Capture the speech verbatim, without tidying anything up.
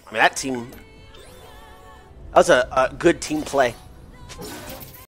I mean, that team, that was a, a good team play.